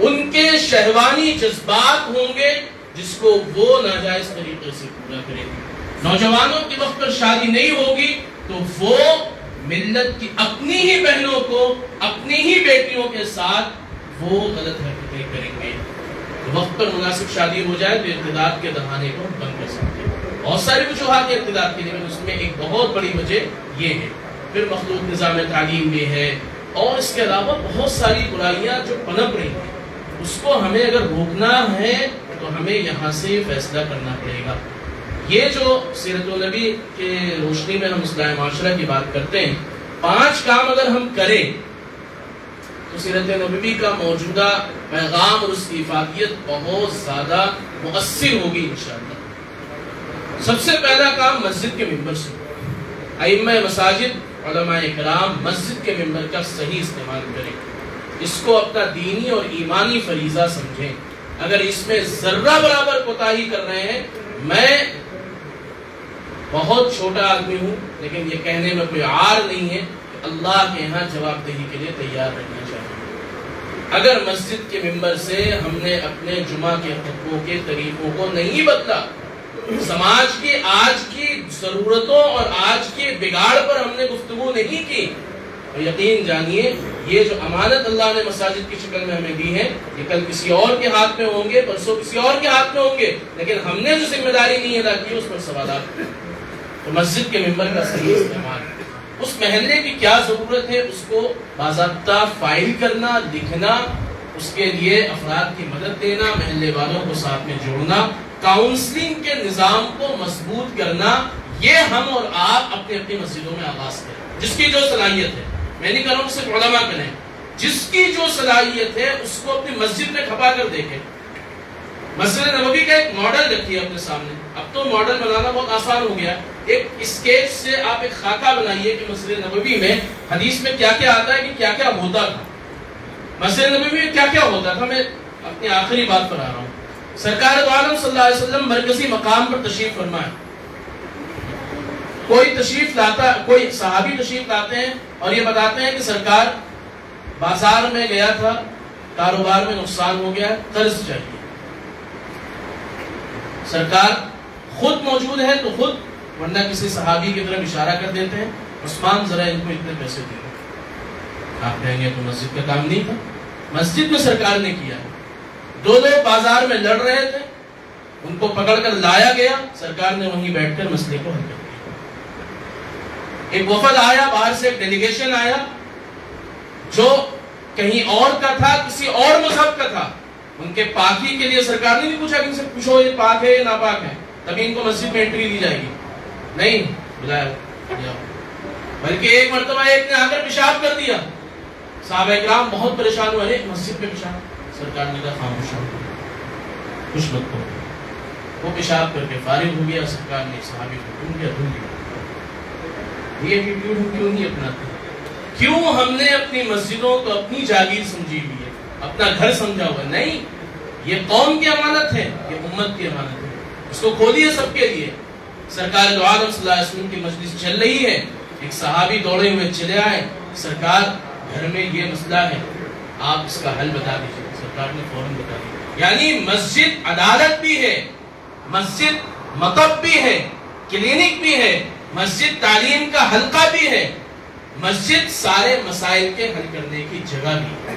ان کے شہوانی جذبات ہوں گے جس کو وہ ناجائز طریقے سے پورا کریں گے۔ نوجوانوں کی وقت پر شادی نہیں ہوگی تو وہ ملت کی اپنی ہی بہنوں کو اپنی ہی بیٹیوں کے ساتھ وہ غلط حرکتیں کریں گے۔ وقت پر مناسب شادی ہو جائے تو ارتداد کے دہانے کو بند کر سکتے ہیں۔ بہت ساری وجوہات ہیں ارتداد کی، لیکن اس میں ایک بہت بڑی وجہ یہ ہے۔ پھر مخلوط نظام تعلیم بھی ہے، اور اس کے علاوہ بہت ساری برائیاں جو پنپ رہی ہیں، اس کو ہمیں اگر روکنا ہے تو ہمیں یہاں سے فیصلہ کرنا پڑے گا۔ یہ جو سیرت النبی کے روشنی میں ہم اصلاح معاشرہ کی بات کرتے ہیں، پانچ کام اگر ہم کریں تو سیرت نبوی کا موجودہ پیغام اور اس کی افادیت بہت زیادہ مؤثر ہوگی انشاءاللہ۔ سب سے پہلا کام مسجد کے ممبر سے، ائمہ مساجد علماء کرام مسجد کے ممبر کا صحیح استعمال کریں، اس کو اپنا دینی اور ایمانی فریضہ سمجھیں۔ اگر اس میں ذرہ برابر کوتاہی کر رہے ہیں، میں بہت چھوٹا آدمی ہوں لیکن یہ کہنے میں کوئی عار نہیں ہے کہ اللہ کے یہاں جواب دہی کے لیے تیار رہنا چاہیے۔ اگر مسجد کے ممبر سے ہم نے اپنے جمعہ کے خطبوں کے طریقوں کو نہیں بدلا، سماج کی آج کی ضرورتوں اور آج کے بگاڑ پر ہم نے گفتگو نہیں کی، اور یقین جانیے یہ جو امانت اللہ نے مساجد کی شکل میں ہمیں دی ہے، یہ کل کسی اور کے ہاتھ میں ہوں گے، پرسوں کسی اور کے ہاتھ میں ہوں گے، لیکن ہم نے جو ذمہ داری نہیں ادا کی اس پر سوالات ہیں۔ تو مسجد کے ممبر کا صحیح استعمال، اس محلے کی کیا ضرورت ہے اس کو باضابطہ فائل کرنا، لکھنا، اس کے لیے افراد کی مدد دینا، محلے والوں کو ساتھ میں جوڑنا، کاؤنسلنگ کے نظام کو مضبوط کرنا، یہ ہم اور آپ اپنی اپنی مسجدوں میں آغاز کریں۔ جس کی جو صلاحیت ہے، میں نہیں کہہ رہا ہوں صرف علماء کریں، جس کی جو صلاحیت ہے اس کو اپنی مسجد میں کھپا کر دیکھیں۔ مسجد نبوی کا ایک ماڈل رکھیے اپنے سامنے، اب تو ماڈل بنانا بہت آسان ہو گیا، ایک اسکیچ سے آپ ایک خاکہ بنائیے کہ مسجد نبوی میں حدیث میں کیا کیا آتا ہے کہ کیا کیا ہوتا تھا، مسجد نبوی میں کیا کیا ہوتا تھا۔ میں اپنی آخری بات پر آ رہا ہوں۔ سرکار دو عالم صلی اللہ علیہ وسلم مرکزی مقام پر تشریف فرمائے، کوئی تشریف لاتا، کوئی صحابی تشریف لاتے ہیں اور یہ بتاتے ہیں کہ سرکار بازار میں گیا تھا، کاروبار میں نقصان ہو گیا، قرض چاہیے۔ سرکار خود موجود ہے تو خود، ورنہ کسی صحابی کی طرف اشارہ کر دیتے ہیں، عثمان ذرا ان کو اتنے پیسے دے دو۔ آپ کہیں گے تو مسجد کا کام نہیں تھا، مسجد میں سرکار نے کیا ہے۔ دو لوگ بازار میں لڑ رہے تھے، ان کو پکڑ کر لایا گیا، سرکار نے وہیں بیٹھ کر مسئلے کو حل کر دیا۔ ایک وفد آیا، باہر سے ایک ڈیلیگیشن آیا جو کہیں اور کا تھا، کسی اور مذہب کا تھا، ان کے پاکی کے لیے سرکار نے نہیں پوچھا کہ ان سے پوچھو یہ پاک ہے یا ناپاک ہے تبھی ان کو مسجد میں انٹری دی جائے گی، نہیں بلایا، بلکہ ایک مرتبہ ایک نے آ کر پیشاب کر دیا، صحابہ کرام بہت پریشان ہوئے، مسجد میں پیشاب، سرکار نے کہا خاموش ہو، کچھ مت کرو۔ وہ پیشاب کر کے فارغ ہو گیا، سرکار نے صحابی کو ڈھونڈ لیا ڈھونڈ لیا یہ ایٹیٹیوڈ ہم کیوں نہیں اپناتے؟ کیوں ہم نے اپنی مسجدوں کو اپنی جاگیر سمجھی ہوئی ہے، اپنا گھر سمجھا ہوا ہے؟ نہیں، یہ قوم کی امانت ہے، یہ امت کی امانت ہے، اس کو کھولیے سب کے لیے۔ سرکار دو عالم صلی اللہ علیہ وسلم کی مجلس چل رہی ہے، ایک صحابی دوڑے ہوئے چلے آئے، سرکار گھر میں یہ مسئلہ ہے، آپ اس کا حل بتا دیجیے۔ سرکار نے فوراً بتا دیا۔ یعنی مسجد عدالت بھی ہے، مسجد مطب بھی ہے، کلینک بھی ہے، مسجد تعلیم کا حلقہ بھی ہے، مسجد سارے مسائل کے حل کرنے کی جگہ بھی ہے۔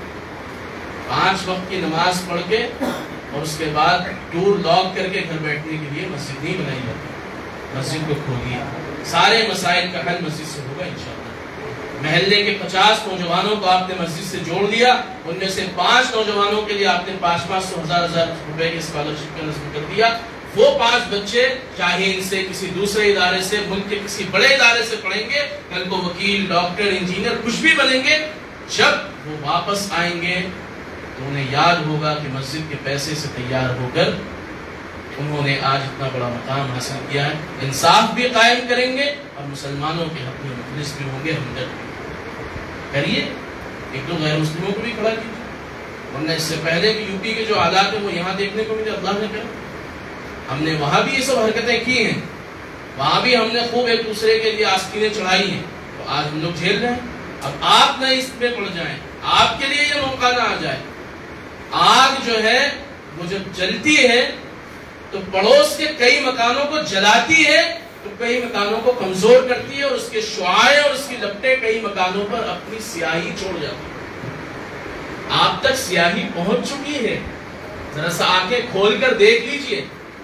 پانچ وقت کی نماز پڑھ کے اور اس کے بعد ڈور لاک کر کے گھر بیٹھنے کے لیے مسجد نہیں بنائی جاتی، مسجد کو کھولیے، سارے مسائل کا حل مسجد سے ہوگا انشاءاللہ۔ محلے کے پچاس نوجوانوں کو آپ نے مسجد سے جوڑ دیا، ان میں سے پانچ نوجوانوں کے لیے آپ نے پانچ پانچ سو ہزار ہزار روپے کی اسکالرشپ کا نظم کر دیا۔ وہ پانچ بچے چاہے ان سے کسی دوسرے ادارے سے، ملک کے کسی بڑے ادارے سے پڑھیں گے، کل کو وکیل، ڈاکٹر، انجینئر کچھ بھی بنیں گے، جب وہ واپس آئیں گے تو انہیں یاد ہوگا کہ مسجد کے پیسے سے تیار ہو کر انہوں نے آج اتنا بڑا مقام حاصل کیا ہے۔ انصاف بھی قائم کریں گے اور مسلمانوں کے حق میں مخلص بھی ہوں گے، ہمدرد بھی کریے۔ ایک دو غیر مسلموں کو بھی کھڑا کیجیے، ورنہ اس سے پہلے کہ یو پی کے جو حالات ہیں وہ یہاں دیکھنے کو ملے، اللہ نے کہا ہم نے وہاں بھی یہ سب حرکتیں کی ہیں، وہاں بھی ہم نے خوب ایک دوسرے کے لیے آستینیں چڑھائی ہیں، تو آج ہم لوگ جھیل رہے ہیں۔ اب آپ نہ اس پہ پڑ جائیں، آپ کے لیے یہ موقع نہ آ جائے آگ جو ہے وہ جب جلتی ہے تو پڑوس کے کئی مکانوں کو جلاتی ہے تو کئی مکانوں کو کمزور کرتی ہے، اور اس کے شعاعیں اور اس کی لپٹیں کئی مکانوں پر اپنی سیاہی چھوڑ جاتی ہے۔ آپ تک سیاہی پہنچ چکی ہے، ذرا سا آنکھیں کھول کر دیکھ لیجئے،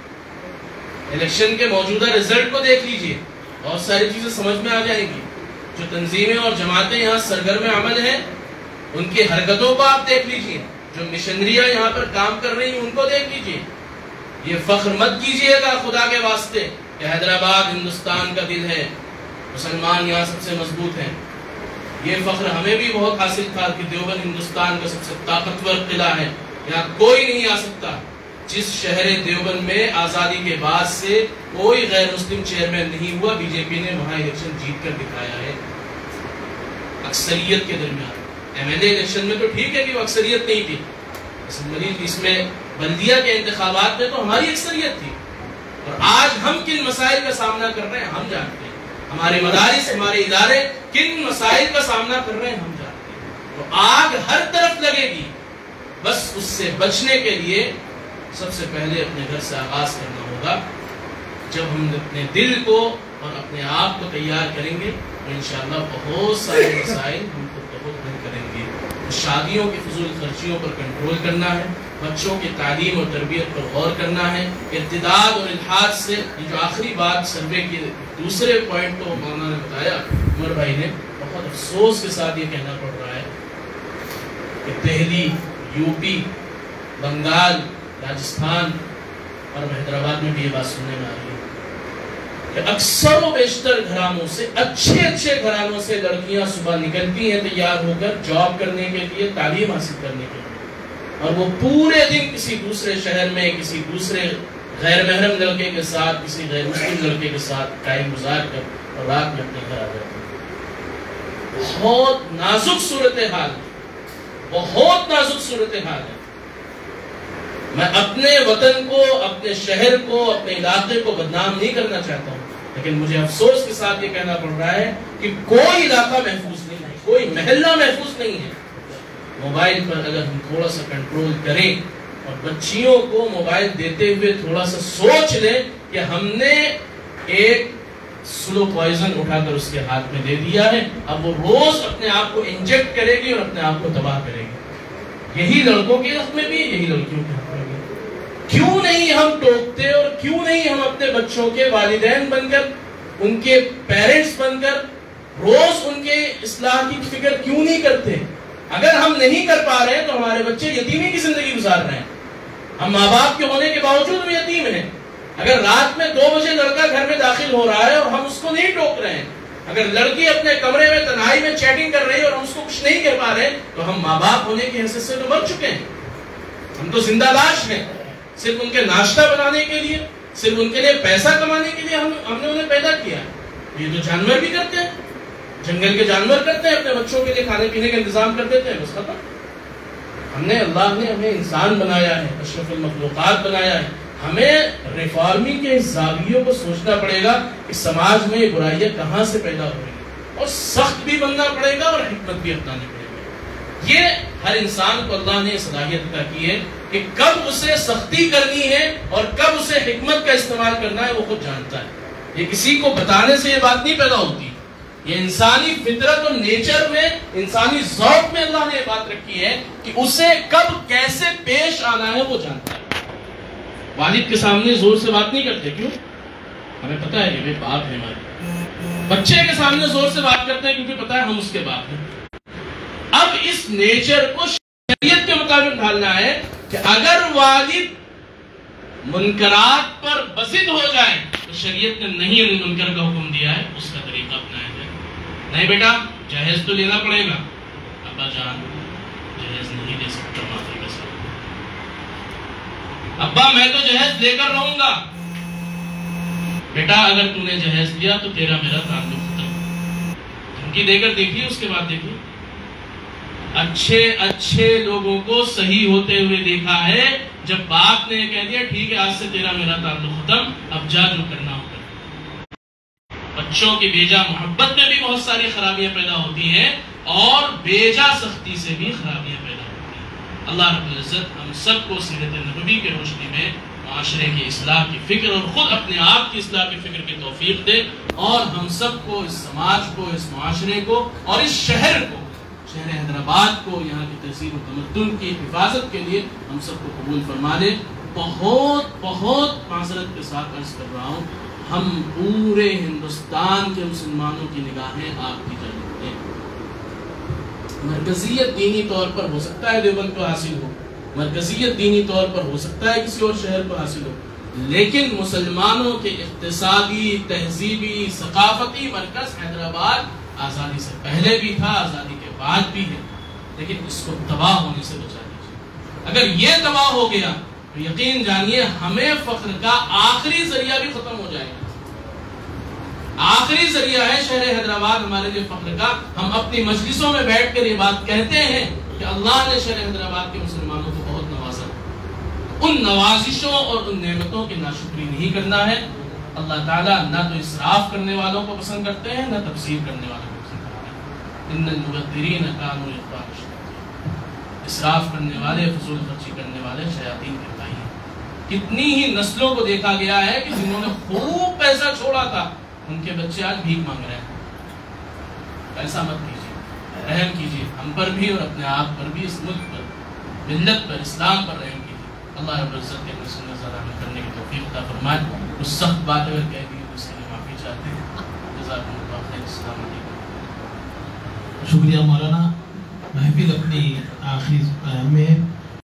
الیکشن کے موجودہ رزلٹ کو دیکھ لیجئے، بہت ساری چیزیں سمجھ میں آ جائیں گی۔ جو تنظیمیں اور جماعتیں یہاں سرگرم عمل ہیں ان کی حرکتوں کو آپ دیکھ لیجئے، جو مشنریاں یہاں پر کام کر رہی ہیں ان کو دیکھ لیجئے۔ یہ فخر مت کیجئے گا خدا کے واسطے کہ حیدرآباد ہندوستان کا دل ہے، مسلمان یہاں سب سے مضبوط ہیں۔ یہ فخر ہمیں بھی بہت حاصل تھا کہ دیوبند ہندوستان کا سب سے طاقتور قلعہ ہے، یہاں کوئی نہیں آ سکتا۔ جس شہر دیوبند میں آزادی کے بعد سے کوئی غیر مسلم چیئرمین نہیں ہوا، بی جے پی نے وہاں الیکشن جیت کر دکھایا ہے اکثریت کے درمیان۔ ایم ایل اے الیکشن میں تو ٹھیک ہے کہ وہ اکثریت نہیں تھی، اسمبلی اس میں بلدیہ کے انتخابات میں تو ہماری اکثریت تھی، اور آج ہم کن مسائل کا سامنا کر رہے ہیں ہم جانتے ہیں، ہمارے مدارس ہمارے ادارے کن مسائل کا سامنا کر رہے ہیں ہم جانتے ہیں۔ تو آگ ہر طرف لگے گی، بس اس سے بچنے کے لیے سب سے پہلے اپنے گھر سے آغاز کرنا ہوگا۔ جب ہم اپنے دل کو اور اپنے آپ کو تیار کریں گے تو انشاءاللہ بہت سارے مسائل ہم کو بہت حل کریں گے۔ شادیوں کی فضول خرچیوں پر کنٹرول کرنا ہے، بچوں کی تعلیم اور تربیت پر غور کرنا ہے، ارتداد اور الحاد سے، یہ جو آخری بات سروے کی دوسرے پوائنٹ کو مولانا نے بتایا، عمر بھائی نے، بہت افسوس کے ساتھ یہ کہنا پڑ رہا ہے کہ دہلی، یو پی، بنگال، راجستھان اور حیدرآباد میں بھی یہ بات سننے میں آ رہی ہے کہ اکثر و بیشتر گھرانوں سے، اچھے اچھے گھرانوں سے لڑکیاں صبح نکلتی ہیں تیار ہو کر جاب کرنے کے لیے، تعلیم حاصل کرنے کے لیے، اور وہ پورے دن کسی دوسرے شہر میں کسی دوسرے غیر محرم لڑکے کے ساتھ، کسی غیر مسلم لڑکے کے ساتھ ٹائم گزار کر اور رات میں اپنے گھر آ جاتے ہیں۔ بہت نازک صورتحال، بہت نازک صورتحال ہے۔ میں اپنے وطن کو، اپنے شہر کو، اپنے علاقے کو بدنام نہیں کرنا چاہتا ہوں، لیکن مجھے افسوس کے ساتھ یہ کہنا پڑ رہا ہے کہ کوئی علاقہ محفوظ نہیں ہے، کوئی محلہ محفوظ نہیں ہے۔ موبائل پر اگر ہم تھوڑا سا کنٹرول کریں اور بچیوں کو موبائل دیتے ہوئے تھوڑا سا سوچ لیں کہ ہم نے ایک سلو پوائزن اٹھا کر اس کے ہاتھ میں دے دیا ہے، اب وہ روز اپنے آپ کو انجیکٹ کرے گی اور اپنے آپ کو تباہ کرے گی۔ یہی لڑکوں کے حق میں بھی، یہی لڑکیوں کے حق میں بھی۔ کیوں نہیں ہم ٹوکتے اور کیوں نہیں ہم اپنے بچوں کے والدین بن کر، ان کے پیرنٹس بن کر روز ان کے اصلاح کی فکر کیوں نہیں کرتے؟ اگر ہم نہیں کر پا رہے ہیں تو ہمارے بچے یتیمی کی زندگی گزار رہے ہیں، ہم ماں باپ کے ہونے کے باوجود ہم یتیم ہیں۔ اگر رات میں دو بجے لڑکا گھر میں داخل ہو رہا ہے اور ہم اس کو نہیں ٹوک رہے ہیں، اگر لڑکی اپنے کمرے میں تنہائی میں چیٹنگ کر رہی ہے اور ہم اس کو کچھ نہیں کہہ پا رہے تو ہم ماں باپ ہونے کی حیثیت سے تو مر چکے ہیں، ہم تو زندہ لاش ہیں۔ صرف ان کے ناشتہ بنانے کے لیے، صرف ان کے لیے پیسہ کمانے کے لیے ہم ہم نے انہیں پیدا کیا۔ یہ تو جانور بھی کرتے ہیں، جنگل کے جانور کرتے ہیں، اپنے بچوں کے لیے کھانے پینے کا انتظام کر دیتے ہیں، بس ختم۔ ہم نے، اللہ نے ہمیں انسان بنایا ہے، اشرف المخلوقات بنایا ہے، ہمیں ریفارمی کے زاویوں کو سوچنا پڑے گا کہ سماج میں یہ برائیاں کہاں سے پیدا ہو رہی ہیں، اور سخت بھی بننا پڑے گا اور حکمت بھی اپنانی پڑے گی۔ یہ ہر انسان کو اللہ نے صلاحیت عطا کی ہے کہ کب اسے سختی کرنی ہے اور کب اسے حکمت کا استعمال کرنا ہے، وہ خود جانتا ہے۔ یہ کسی کو بتانے سے یہ بات نہیں پیدا ہوتی، یہ انسانی فطرت اور نیچر میں، انسانی ذوق میں اللہ نے یہ بات رکھی ہے کہ اسے کب کیسے پیش آنا ہے وہ جانتا ہے۔ والد کے سامنے زور سے بات نہیں کرتے، کیوں؟ ہمیں پتہ ہے کہ وہ باپ ہے ہمارے۔ بچے کے سامنے زور سے بات کرتے ہیں کیونکہ پتہ ہے ہم اس کے باپ ہیں۔ اب اس نیچر کو شریعت کے مطابق ڈھالنا ہے کہ اگر والد منکرات پر بزد ہو جائے تو شریعت نے نہیں منکر کا حکم دیا ہے، اس کا طریقہ اپنایا جائے۔ نہیں بیٹا جہیز تو لینا پڑے گا، ابا جان جہیز نہیں دے سکتا معافی کے ساتھ، ابا میں تو جہیز لے کر رہوں گا۔ بیٹا اگر تو نے جہیز لیا تو تیرا میرا تعلق ختم۔ دھمکی دے کر دیکھیے، اس کے بعد دیکھیے اچھے اچھے لوگوں کو صحیح ہوتے ہوئے دیکھا ہے جب باپ نے کہہ دیا ٹھیک ہے آج سے تیرا میرا تعلق ختم، اب جا جو کرنا ہوگا۔ بچوں کی بیجا محبت میں بھی بہت ساری خرابیاں پیدا ہوتی ہیں اور بیجا سختی سے بھی خرابیاں پیدا ہوتی ہیں۔ اللہ رب العزت ہم سب کو سیرت نبوی کی روشنی میں معاشرے کی اصلاح کی فکر اور خود اپنے آپ کی اصلاح کی فکر کی توفیق دے، اور ہم سب کو، اس سماج کو، اس معاشرے کو اور اس شہر کو، شہر حیدرآباد کو، یہاں کی تہذیب و تمدن کی حفاظت کے لیے ہم سب کو قبول فرما دے۔ بہت بہت معذرت کے ساتھ عرض کر رہا ہوں، ہم پورے ہندوستان کے مسلمانوں کی نگاہیں آپ کی جانب ہیں۔ مرکزیت دینی طور پر ہو سکتا ہے دیوبند کو حاصل ہو، مرکزیت دینی طور پر ہو سکتا ہے کسی اور شہر کو حاصل ہو، لیکن مسلمانوں کے اقتصادی، تہذیبی، ثقافتی مرکز حیدرآباد آزادی سے پہلے بھی تھا، آزادی کے بعد بھی ہے، لیکن اس کو تباہ ہونے سے بچا لیجیے۔ اگر یہ تباہ ہو گیا تو یقین جانیے ہمیں فخر کا آخری ذریعہ بھی ختم ہو جائے گا۔ آخری ذریعہ ہے شہر حیدرآباد ہمارے لیے فخر کا۔ ہم اپنی مجلسوں میں بیٹھ کر یہ بات کہتے ہیں کہ اللہ نے شہر حیدرآباد کے مسلمانوں کو بہت نوازا، ان نوازشوں اور ان نعمتوں کی ناشکری نہیں کرنا ہے۔ اللہ تعالیٰ نہ تو اسراف کرنے والوں کو پسند کرتے ہیں، نہ تبذیر کرنے والوں کو پسند کرتے ہیں۔ ان المبذرین کانوا اخوان الشیاطین، اسراف کرنے والے، فضول خرچی کرنے والے شیاطین کے بھائی ہیں۔ کتنی ہی نسلوں کو دیکھا گیا ہے کہ جنہوں نے خوب پیسہ چھوڑا تھا، ان کے بچے آج بھیک مانگ رہے ہیں۔ ایسا مت کیجیے، رحم کیجیے ہم پر بھی اور اپنے آپ پر بھی، اس ملک پر، ملت پر، اسلام پر رحم کیجیے۔ اللہ رب العزت کے سنت زیادہ عمل کرنے کی توفیق عطا فرمائے۔ کچھ سخت بات اگر کہہ دی اس کے لیے معافی چاہتے ہیں۔ جزاکم اللہ خیر، السلام علیکم۔ شکریہ مولانا۔ محفل اپنی آخری میں